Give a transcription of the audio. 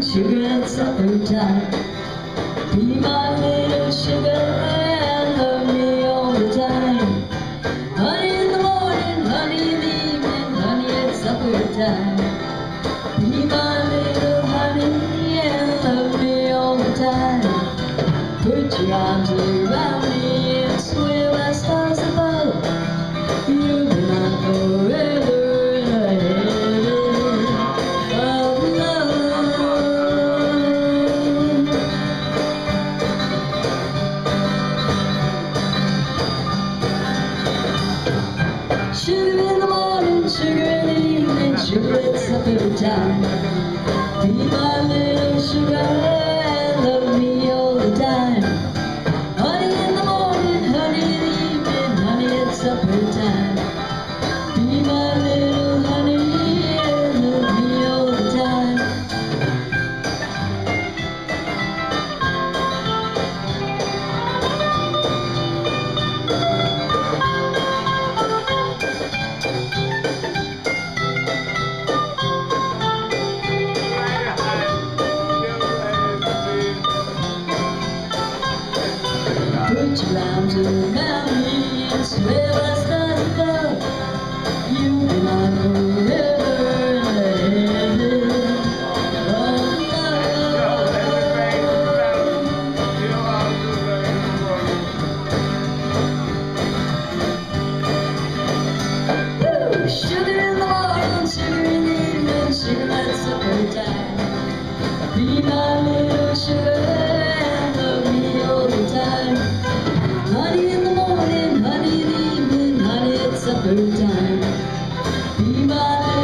sugar at supper time. Be my little sugar and love me all the time. Honey in the morning, honey in the evening, honey at supper time. Be my little honey and love me all the time. Put your arms around me and sway my stars above. You'll be mine forever and ever of love. Sugar in the morning, sugar in the evening, sugar at supper time. Be my little sugar and love me all the time. Honey in the morning, honey in the evening, honey at supper time. Be my little honey and love me all the time. Put your arms around me and sway my stars above. You'll be mine forever and ever of love. Woo! Sugar in the morning, sugar in the evening, sugar at supper time. Be my little sugar and love me all the time. Honey in the morning, honey in the evening, honey at supper time. Be my